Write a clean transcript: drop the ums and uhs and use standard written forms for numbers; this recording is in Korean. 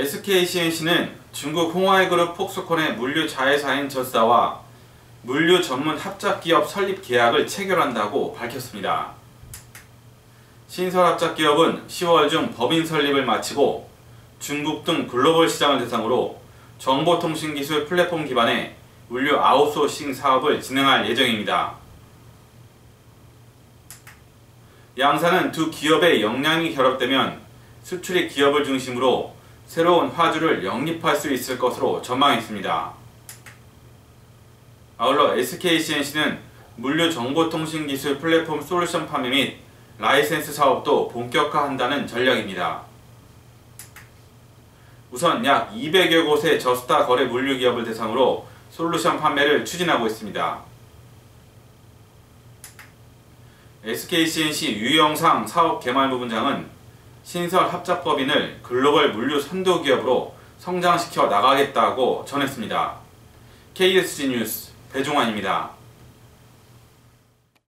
SKCNC는 중국 홍하이그룹 폭스콘의 물류 자회사인 저스다와 물류 전문 합작기업 설립 계약을 체결한다고 밝혔습니다. 신설 합작기업은 10월 중 법인 설립을 마치고 중국 등 글로벌 시장을 대상으로 정보통신기술 플랫폼 기반의 물류 아웃소싱 사업을 진행할 예정입니다. 양사는 두 기업의 역량이 결합되면 수출입 기업을 중심으로 새로운 화주를 영입할 수 있을 것으로 전망했습니다. 아울러 SKCNC는 물류 정보통신기술 플랫폼 솔루션 판매 및 라이센스 사업도 본격화한다는 전략입니다. 우선 약 200여 곳의 저스타 거래 물류 기업을 대상으로 솔루션 판매를 추진하고 있습니다. SKCNC 유영상 사업개발부본장은 신설 합작법인을 글로벌 물류 선도기업으로 성장시켜 나가겠다고 전했습니다. KSG 뉴스 배종환입니다.